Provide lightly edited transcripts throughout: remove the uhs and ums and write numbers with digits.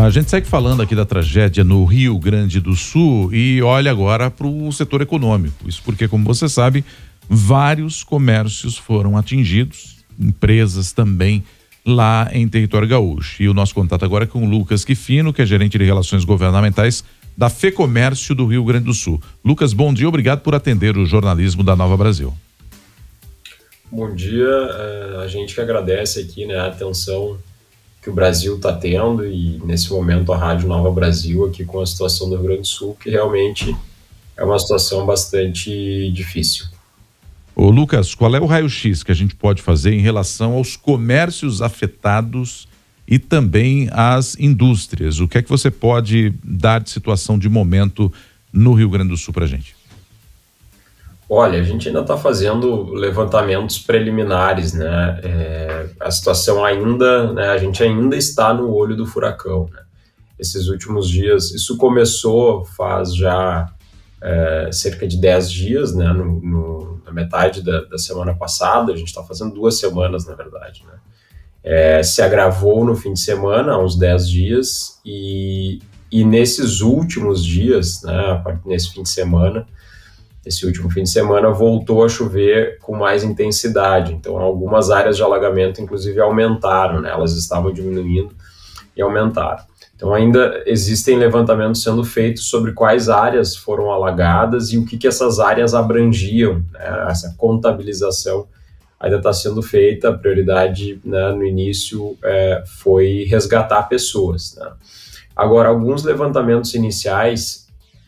A gente segue falando aqui da tragédia no Rio Grande do Sul e olha agora para o setor econômico. Isso porque, como você sabe, vários comércios foram atingidos, empresas também lá em território gaúcho. E o nosso contato agora é com o Lucas Quifino, que é gerente de relações governamentais da FEComércio do Rio Grande do Sul. Lucas, bom dia, obrigado por atender o jornalismo da Nova Brasil. Bom dia, a gente que agradece aqui, né, a atenção que o Brasil está tendo e nesse momento a Rádio Nova Brasil aqui com a situação do Rio Grande do Sul, que realmente é uma situação bastante difícil. Ô Lucas, qual é o raio-x que a gente pode fazer em relação aos comércios afetados e também às indústrias? O que é que você pode dar de situação de momento no Rio Grande do Sul para a gente? Olha, a gente ainda está fazendo levantamentos preliminares, né? A situação ainda, né, a gente ainda está no olho do furacão, né? Esses últimos dias, isso começou faz já cerca de 10 dias, né? Na metade da semana passada, a gente está fazendo 2 semanas, na verdade, né? Se agravou no fim de semana, há uns 10 dias, e nesses últimos dias, né, nesse fim de semana, esse último fim de semana voltou a chover com mais intensidade, então algumas áreas de alagamento inclusive aumentaram, né? Elas estavam diminuindo e aumentaram. Então ainda existem levantamentos sendo feitos sobre quais áreas foram alagadas e o que essas áreas abrangiam, né? Essa contabilização ainda está sendo feita, a prioridade, né, no início foi resgatar pessoas, né? Agora, alguns levantamentos iniciais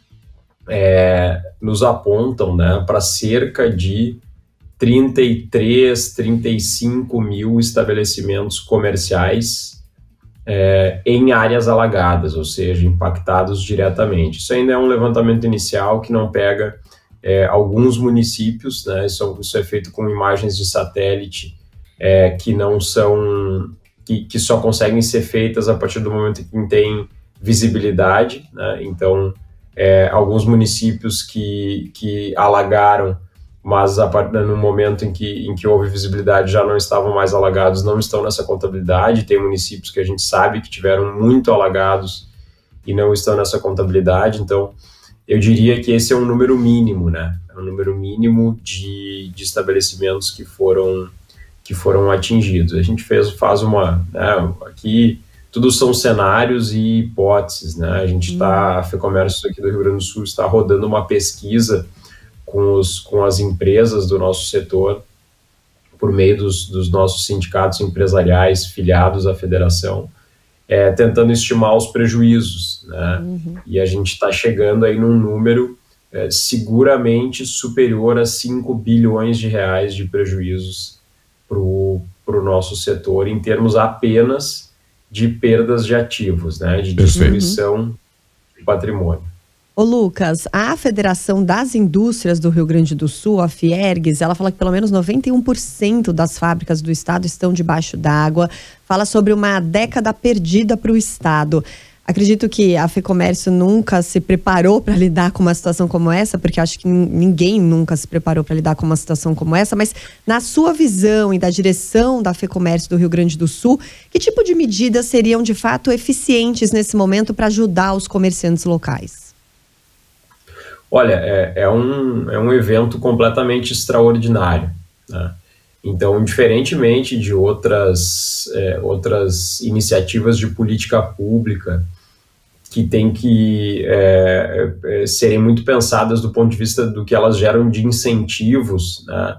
nos apontam, né, para cerca de 33, 35 mil estabelecimentos comerciais em áreas alagadas, ou seja, impactados diretamente. Isso ainda é um levantamento inicial que não pega alguns municípios, né, isso é feito com imagens de satélite que não são, que só conseguem ser feitas a partir do momento em que tem visibilidade, né? Então, alguns municípios que alagaram, mas no momento em que houve visibilidade já não estavam mais alagados, não estão nessa contabilidade. Tem municípios que a gente sabe que tiveram muito alagados e não estão nessa contabilidade. Então, eu diria que esse é um número mínimo, né? É um número mínimo de estabelecimentos que foram atingidos. A gente faz uma, né, aqui tudo são cenários e hipóteses, né? A FEComércio aqui do Rio Grande do Sul está rodando uma pesquisa com as empresas do nosso setor, por meio dos nossos sindicatos empresariais filiados à federação, tentando estimar os prejuízos, né? E a gente está chegando aí num número seguramente superior a 5 bilhões de reais de prejuízos para o nosso setor, em termos apenas de perdas de ativos, né, de destruição de patrimônio. Ô Lucas, a Federação das Indústrias do Rio Grande do Sul, a Fiergs, ela fala que pelo menos 91% das fábricas do estado estão debaixo d'água, fala sobre uma década perdida para o estado. Acredito que a FEComércio nunca se preparou para lidar com uma situação como essa, porque acho que ninguém nunca se preparou para lidar com uma situação como essa, mas na sua visão e da direção da FEComércio do Rio Grande do Sul, que tipo de medidas seriam de fato eficientes nesse momento para ajudar os comerciantes locais? Olha, é um evento completamente extraordinário, né? Então, diferentemente de outras iniciativas de política pública que tem que serem muito pensadas do ponto de vista do que elas geram de incentivos, né?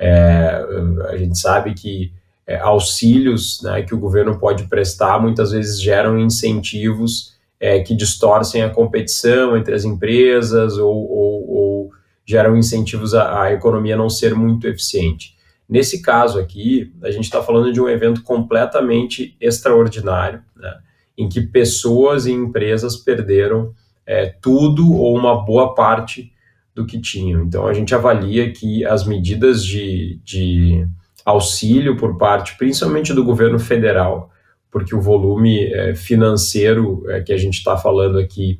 A gente sabe que auxílios, né, que o governo pode prestar muitas vezes geram incentivos que distorcem a competição entre as empresas ou geram incentivos à economia não ser muito eficiente. Nesse caso aqui, a gente está falando de um evento completamente extraordinário, né, em que pessoas e empresas perderam tudo ou uma boa parte do que tinham. Então, a gente avalia que as medidas de auxílio por parte, principalmente do governo federal, porque o volume financeiro que a gente está falando aqui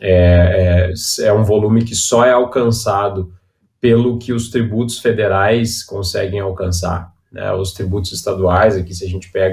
é um volume que só é alcançado pelo que os tributos federais conseguem alcançar, né? Os tributos estaduais, aqui se a gente pega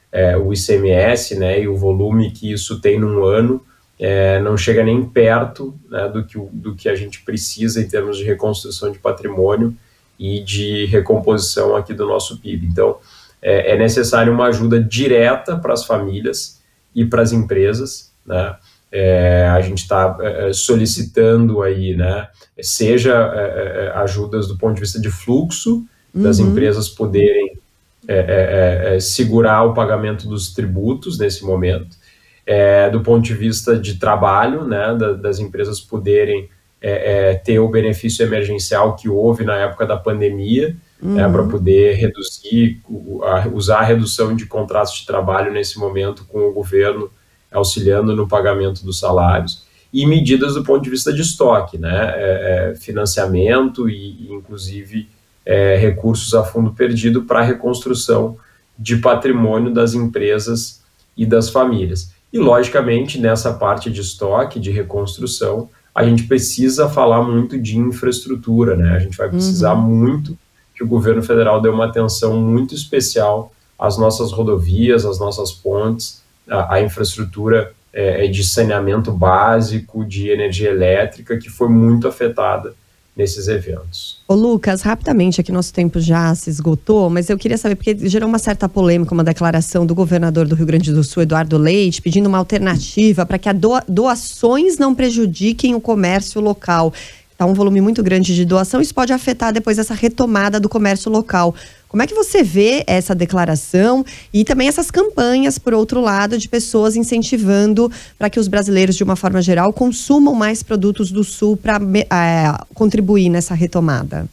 o ICMS, né, e o volume que isso tem num ano, não chega nem perto, né, do que a gente precisa em termos de reconstrução de patrimônio e de recomposição aqui do nosso PIB. Então, é necessário uma ajuda direta para as famílias e para as empresas, né? A gente está solicitando aí, né, seja ajudas do ponto de vista de fluxo, das empresas poderem segurar o pagamento dos tributos nesse momento, do ponto de vista de trabalho, né, das empresas poderem ter o benefício emergencial que houve na época da pandemia, para poder reduzir, usar a redução de contratos de trabalho nesse momento com o governo auxiliando no pagamento dos salários, e medidas do ponto de vista de estoque, né, financiamento e inclusive recursos a fundo perdido para a reconstrução de patrimônio das empresas e das famílias. E, logicamente, nessa parte de estoque, de reconstrução, a gente precisa falar muito de infraestrutura, né? A gente vai precisar muito que o governo federal dê uma atenção muito especial às nossas rodovias, às nossas pontes, à infraestrutura de saneamento básico, de energia elétrica, que foi muito afetada nesses eventos. Ô Lucas, rapidamente, aqui nosso tempo já se esgotou, mas eu queria saber, porque gerou uma certa polêmica, uma declaração do governador do Rio Grande do Sul, Eduardo Leite, pedindo uma alternativa para que doações não prejudiquem o comércio local. Está um volume muito grande de doação, isso pode afetar depois essa retomada do comércio local. Como é que você vê essa declaração e também essas campanhas, por outro lado, de pessoas incentivando para que os brasileiros, de uma forma geral, consumam mais produtos do Sul para contribuir nessa retomada?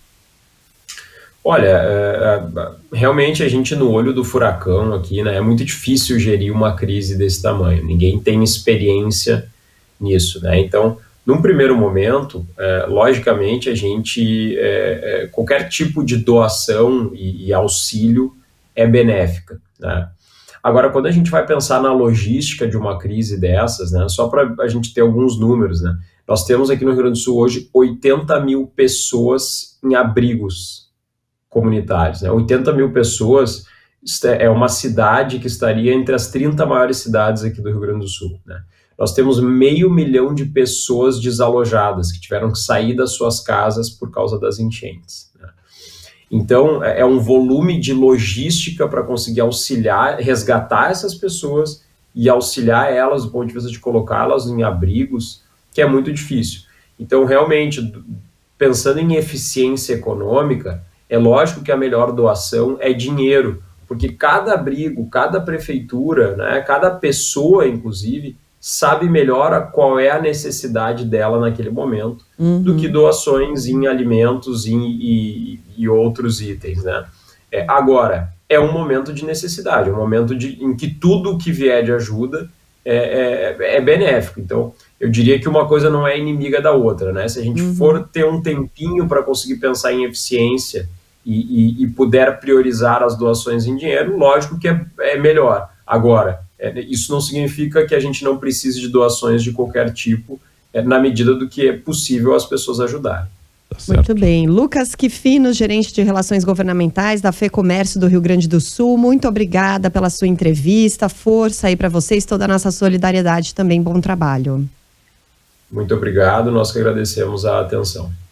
Olha, realmente a gente no olho do furacão aqui, né, é muito difícil gerir uma crise desse tamanho. Ninguém tem experiência nisso, né? Então, num primeiro momento, logicamente, a gente, qualquer tipo de doação e auxílio é benéfica, né? Agora, quando a gente vai pensar na logística de uma crise dessas, né, só para a gente ter alguns números, né, nós temos aqui no Rio Grande do Sul hoje 80 mil pessoas em abrigos comunitários, né? 80 mil pessoas é uma cidade que estaria entre as 30 maiores cidades aqui do Rio Grande do Sul, né? Nós temos 500 mil de pessoas desalojadas, que tiveram que sair das suas casas por causa das enchentes, né? Então, é um volume de logística para conseguir auxiliar, resgatar essas pessoas e auxiliar elas do ponto de vista de colocá-las em abrigos, que é muito difícil. Então, realmente, pensando em eficiência econômica, é lógico que a melhor doação é dinheiro, porque cada abrigo, cada prefeitura, né, cada pessoa, inclusive, sabe melhor qual é a necessidade dela naquele momento, do que doações em alimentos e outros itens, né? Agora, é um momento de necessidade, é um momento em que tudo que vier de ajuda é benéfico. Então, eu diria que uma coisa não é inimiga da outra, né? Se a gente for ter um tempinho para conseguir pensar em eficiência e puder priorizar as doações em dinheiro, lógico que é melhor. Agora, isso não significa que a gente não precise de doações de qualquer tipo, na medida do que é possível as pessoas ajudarem. Muito bem. Lucas Quifino, gerente de Relações Governamentais da FEComércio do Rio Grande do Sul, muito obrigada pela sua entrevista, força aí para vocês, toda a nossa solidariedade também, bom trabalho. Muito obrigado, nós que agradecemos a atenção.